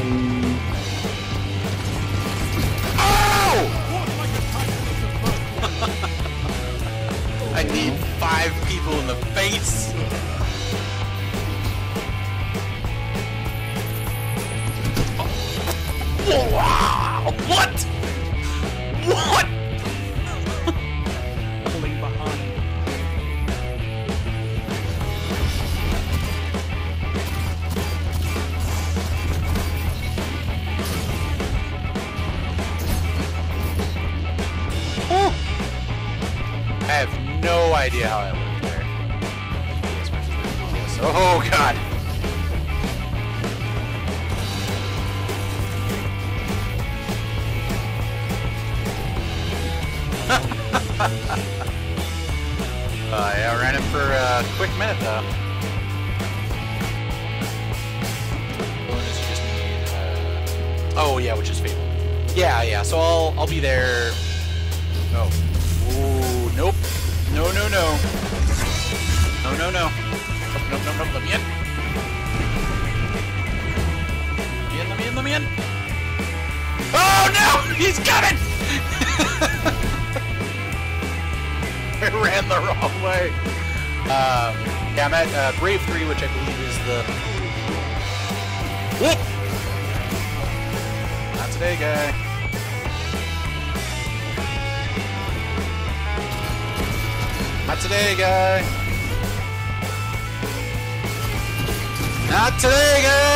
I need 5 people in the face! Oh. Wow! What? What? Pulling behind. Oh. I have no idea how I lived there. Oh god! Yeah, I ran it for a quick minute though. Bonus just need, oh yeah, which is Fable. Yeah, so I'll be there. Oh. Ooh, nope. No. No. Nope, let me in. Let me in. Oh no! He's coming! I ran the wrong way. Yeah, I'm at Brave 3, which I believe is the... Whoop! Not today, guy. Not today, guy. Not today, guy!